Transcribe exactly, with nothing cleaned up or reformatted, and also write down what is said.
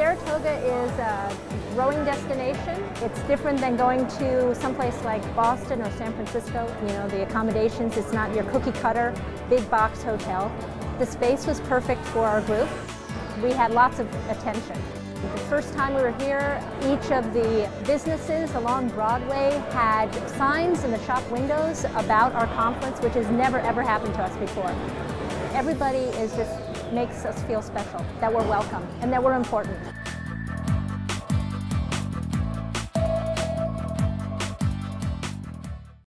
Saratoga is a growing destination. It's different than going to someplace like Boston or San Francisco. You know, the accommodations, it's not your cookie cutter, big box hotel. The space was perfect for our group. We had lots of attention. The first time we were here, each of the businesses along Broadway had signs in the shop windows about our conference, which has never ever happened to us before. Everybody is just makes us feel special, that we're welcome and that we're important.